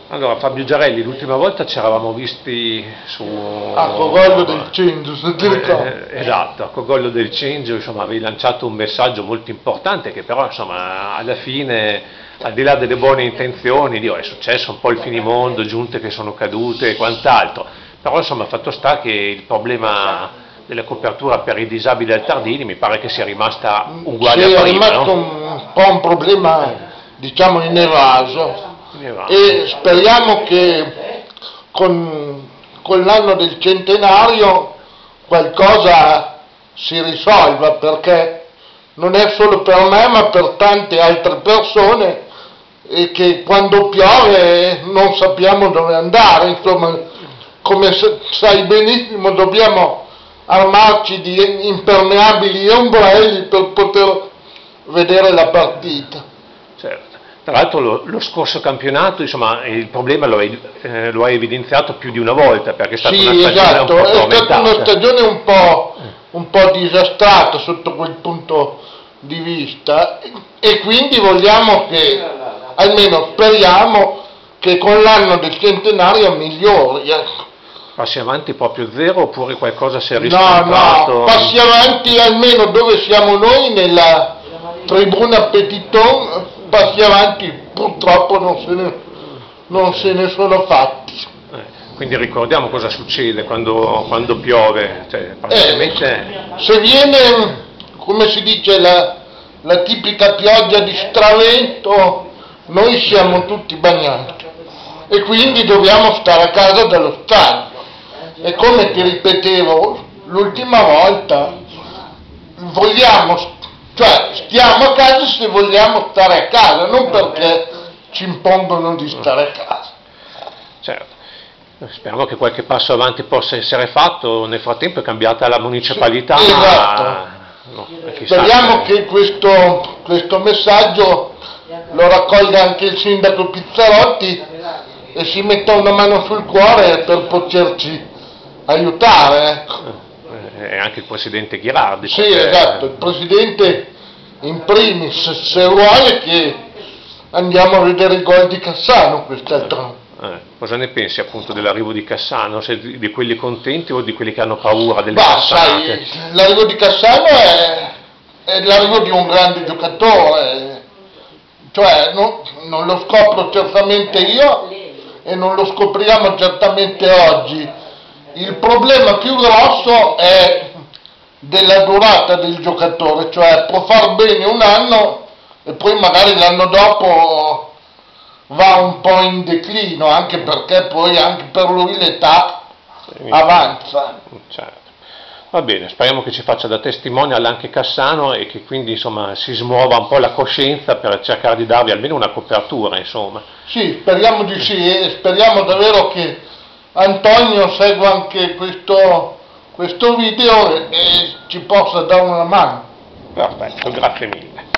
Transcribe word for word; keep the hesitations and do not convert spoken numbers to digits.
Allora, Fabio Giarelli, l'ultima volta ci eravamo visti su... A Cogollo del Cingio, se ti ricordi. Eh, esatto, a Cogollo del Cingio, insomma, avevi lanciato un messaggio molto importante che però, insomma, alla fine, al di là delle buone intenzioni, Dio, è successo un po' il finimondo, giunte che sono cadute e quant'altro, però, insomma, fatto sta che il problema della copertura per i disabili al Tardini mi pare che sia rimasta uguale sì, a prima, è rimasto no? un po' un problema, diciamo, inevaso. E speriamo che con, con l'anno del centenario qualcosa si risolva, perché non è solo per me ma per tante altre persone, e che quando piove non sappiamo dove andare. Insomma, come sai benissimo, dobbiamo armarci di impermeabili e ombrelli per poter vedere la partita. Certo. Tra l'altro lo, lo scorso campionato, insomma, il problema lo hai, eh, lo hai evidenziato più di una volta, perché è stata sì, una stagione esatto, un po' è tormentata. stata una stagione un po', un po' disastrata sotto quel punto di vista, e quindi vogliamo che, almeno speriamo, che con l'anno del centenario migliori. Passi avanti proprio zero oppure qualcosa si è No, riscontrato? no, passi avanti almeno dove siamo noi, nella tribuna Petiton, passi avanti, purtroppo non se ne, non se ne sono fatti. Eh, quindi ricordiamo cosa succede quando, quando piove, cioè, praticamente... eh, se viene, come si dice, la, la tipica pioggia di stravento, noi siamo tutti bagnati e quindi dobbiamo stare a casa dallo stadio. E come ti ripetevo l'ultima volta, vogliamo, cioè stiamo a casa se vogliamo stare a casa, non perché ci impongono di stare a casa. Certo, speriamo che qualche passo avanti possa essere fatto. Nel frattempo è cambiata la municipalità. Sì, esatto. No, speriamo che questo, questo messaggio lo raccolga anche il sindaco Pizzarotti e si metta una mano sul cuore per poterci aiutare, ecco. E anche il presidente Ghirardi. Sì, perché... esatto, il presidente in primis, se vuole, che andiamo a vedere il gol di Cassano quest'altro. Eh, cosa ne pensi appunto dell'arrivo di Cassano? Sei di, di quelli contenti o di quelli che hanno paura delle Bah, cassanate? sai, l'arrivo di Cassano è, è l'arrivo di un grande giocatore, cioè non, non lo scopro certamente io e non lo scopriamo certamente oggi. Il problema più grosso è della durata del giocatore, cioè può far bene un anno e poi magari l'anno dopo va un po' in declino, anche perché poi anche per lui l'età avanza. Certo. Va bene, speriamo che ci faccia da testimonial anche Cassano e che quindi, insomma, si smuova un po' la coscienza per cercare di darvi almeno una copertura, insomma. Sì, speriamo di sì, e speriamo davvero che Antonio segua anche questo, questo video e, e ci possa dare una mano. Perfetto, grazie mille.